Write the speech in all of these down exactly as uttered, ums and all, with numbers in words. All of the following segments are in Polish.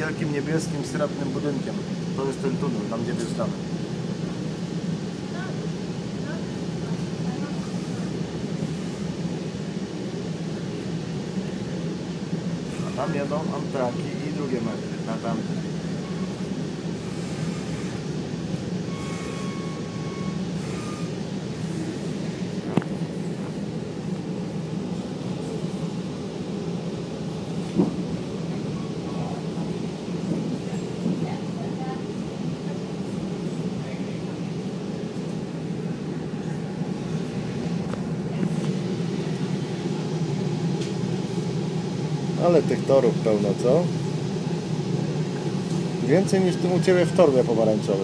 wielkim niebieskim, srebrnym budynkiem. To jest ten tunel, tam gdzie wjeżdżamy. A tam jedą amtraki i drugie metry na tamtym. Ale tych torów pełno, co? Więcej niż tu u Ciebie w torbie pomarańczowej.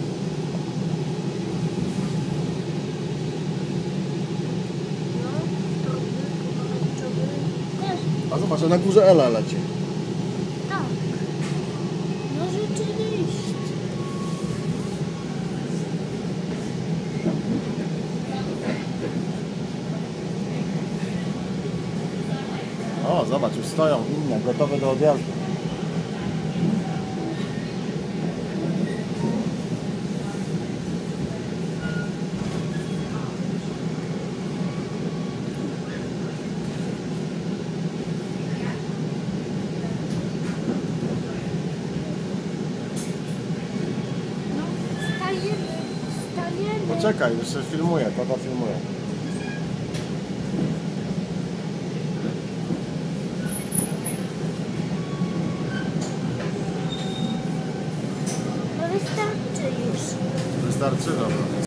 No, torby pomarańczowe też. A zobacz, na górze Ela leci. Tak. No rzeczywiście. O, zobacz, już stoją inne, gotowe do odjazdu. No, stajemy, stajemy. Poczekaj, jeszcze filmuję, tata filmuje. No wystarczy już. Wystarczy, dobra.